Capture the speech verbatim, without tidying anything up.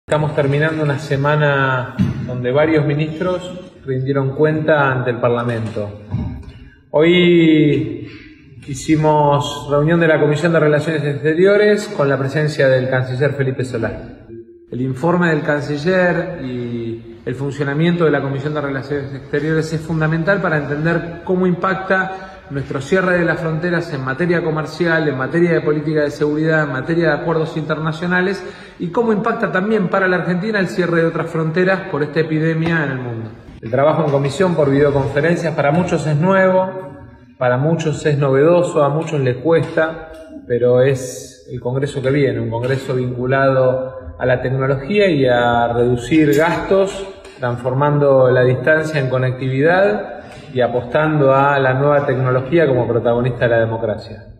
Estamos terminando una semana donde varios ministros rindieron cuenta ante el Parlamento. Hoy hicimos reunión de la Comisión de Relaciones Exteriores con la presencia del canciller Felipe Solá. El informe del canciller y el funcionamiento de la Comisión de Relaciones Exteriores es fundamental para entender cómo impacta nuestro cierre de las fronteras en materia comercial, en materia de política de seguridad, en materia de acuerdos internacionales y cómo impacta también para la Argentina el cierre de otras fronteras por esta epidemia en el mundo. El trabajo en comisión por videoconferencias para muchos es nuevo, para muchos es novedoso, a muchos les cuesta, pero es el Congreso que viene, un Congreso vinculado a la tecnología y a reducir gastos, transformando la distancia en conectividad y apostando a la nueva tecnología como protagonista de la democracia.